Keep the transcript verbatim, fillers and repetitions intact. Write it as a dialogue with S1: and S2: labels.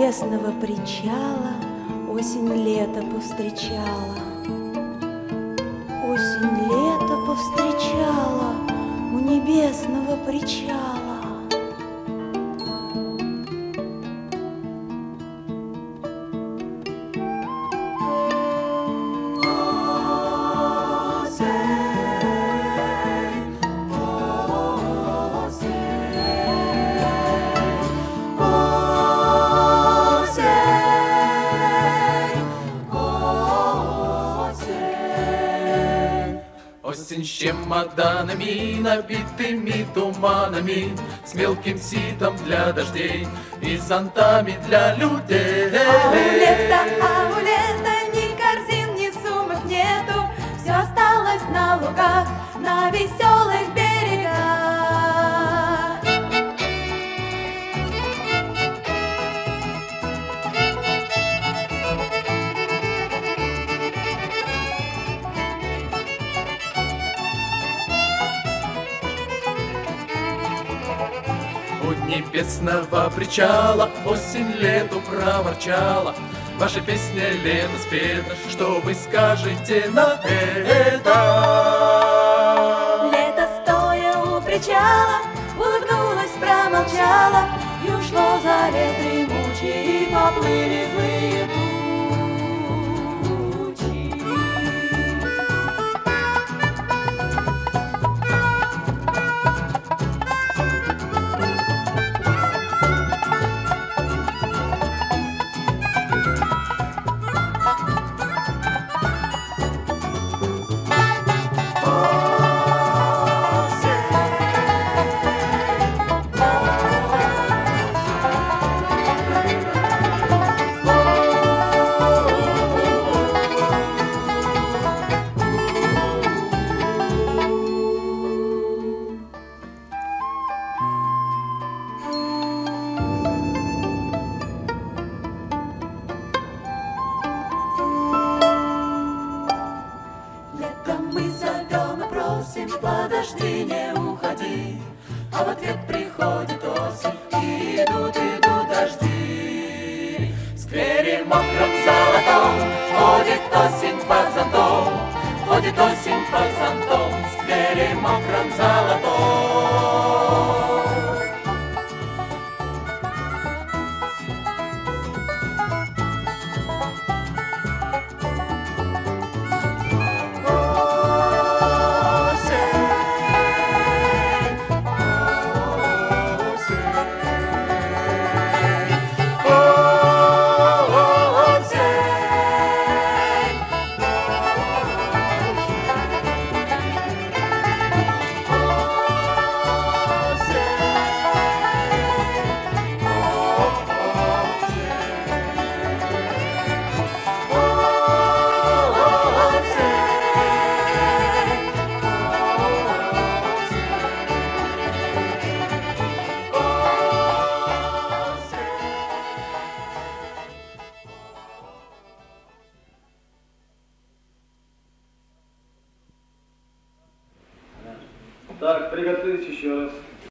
S1: небесного причала осень-лето повстречала. Осень-лето повстречала у небесного причала.
S2: Осень с чемоданами, набитыми туманами, с мелким ситом для дождей и зонтами для людей.
S3: А у лета, а у лета ни корзин, ни сумок нету, все осталось на лугах, на веселых берегах.
S2: У небесного причала осень лету проворчала. Ваша песня лето спета, что вы скажете на это?
S3: Лето, стоя у причала, улыбнулась, промолчала, и ушло за лес дремучий, и поплыли злые тучи. Подожди, не уходи, а в ответ приходит осень, и идут, идут дожди. В сквере мокром золотом ходит осень под зонтом, ходит осень под зонтом, в сквере мокром золотом.
S4: Так, приготовить еще раз.